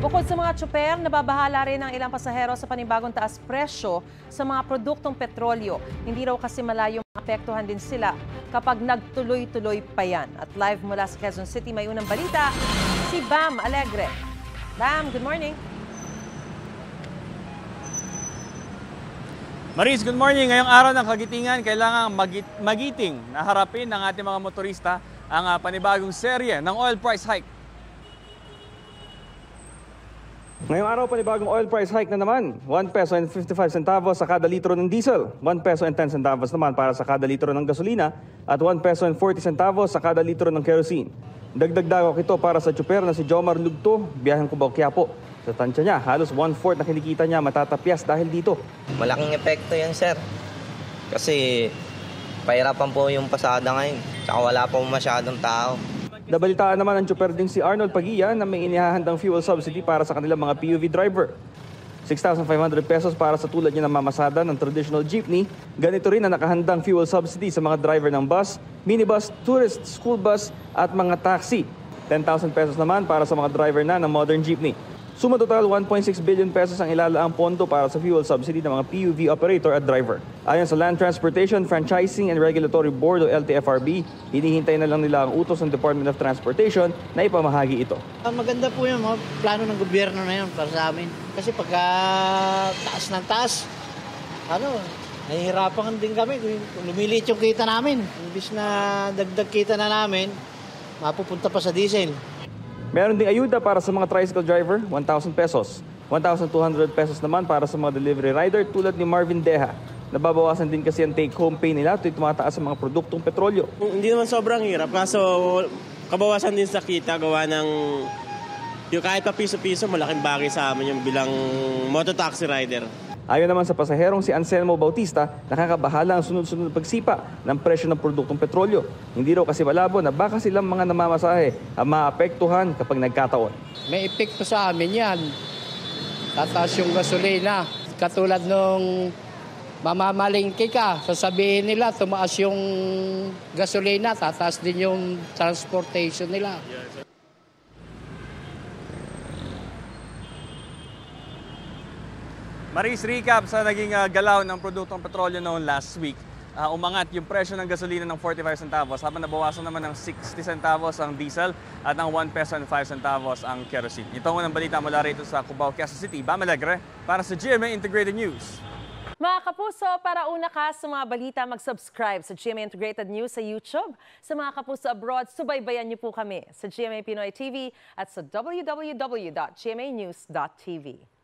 Bukod sa mga tsuper, nababahala rin ang ilang pasahero sa panibagong taas presyo sa mga produktong petrolyo. Hindi raw kasi malayong maapektuhan din sila kapag nagtuloy-tuloy pa yan. At live mula sa Quezon City, may unang balita, si Bam Alegre. Bam, good morning. Maris, good morning. Ngayong araw ng kagitingan, kailangan magiting na harapin ng ating mga motorista ang panibagong serye ng oil price hike. Ngayong araw, panibagong oil price hike na naman. 1 peso and 55 centavos sa kada litro ng diesel, 1 peso and 10 centavos naman para sa kada litro ng gasolina, at 1 peso and 40 centavos sa kada litro ng kerosene. Dagdag dagok ito para sa tsuper na si Jomar Lugto, biyaheng Cubao-Quiapo. Sa tansya niya, halos 1/4 na kinikita niya matatapyas dahil dito. Malaking epekto yan, sir. Kasi pahirapan po yung pasada ngayon. Tsaka wala po masyadong tao. Nabalitaan naman ang tsuper ding si Arnold Pagia na may inihahandang fuel subsidy para sa kanilang mga PUV driver. 6,500 pesos para sa tulad niya na mamasada ng traditional jeepney. Ganito rin ang nakahandang fuel subsidy sa mga driver ng bus, minibus, tourist, school bus at mga taxi. 10,000 pesos naman para sa mga driver na ng modern jeepney. Suma total, 1.6 billion pesos ang ilalaang pondo para sa fuel subsidy ng mga PUV operator at driver. Ayon sa Land Transportation, Franchising and Regulatory Board o LTFRB, hinihintay na lang nila ang utos ng Department of Transportation na ipamahagi ito. Maganda po yung mga plano ng gobyerno na yun para sa amin. Kasi pagka taas ng taas, nahihirapan din kami. Lumiliit yung kita namin. Imbis na dagdag kita na namin, mapupunta pa sa diesel. Meron ding ayuda para sa mga tricycle driver, 1,000 pesos. 1,200 pesos naman para sa mga delivery rider tulad ni Marvin Deha. Nababawasan din kasi ang take-home pay nila tuwing tumataas sa mga produktong petrolyo. Hindi naman sobrang hirap, kaso kabawasan din sa kita gawa ng yung kahit pa piso-piso, malaking bagay sa amin yung bilang mototaxi rider. Ayon naman sa pasaherong si Anselmo Bautista, nakakabahala ang sunod-sunod na pagsipa ng presyo ng produktong petrolyo. Hindi raw kasi malabo na baka silang mga namamasahe ang maapektuhan kapag nagkataon. May epekto sa amin yan. Tataas yung gasolina. Katulad nung mamamalingki ka, sasabihin nila tumaas yung gasolina, tataas din yung transportation nila. Maris, recap sa naging galaw ng produktong petrolyo noong last week. Umangat yung presyo ng gasolina ng 45 centavos habang nabawasan naman ng 60 centavos ang diesel at ng 1 peso and 5 centavos ang kerosene. Ito ang balita mula rito sa Cubao, Quezon City. Bam Alegre para sa GMA Integrated News. Mga kapuso, para una ka sa mga balita, mag-subscribe sa GMA Integrated News sa YouTube. Sa mga kapuso abroad, subaybayan niyo po kami sa GMA Pinoy TV at sa www.gmanews.tv.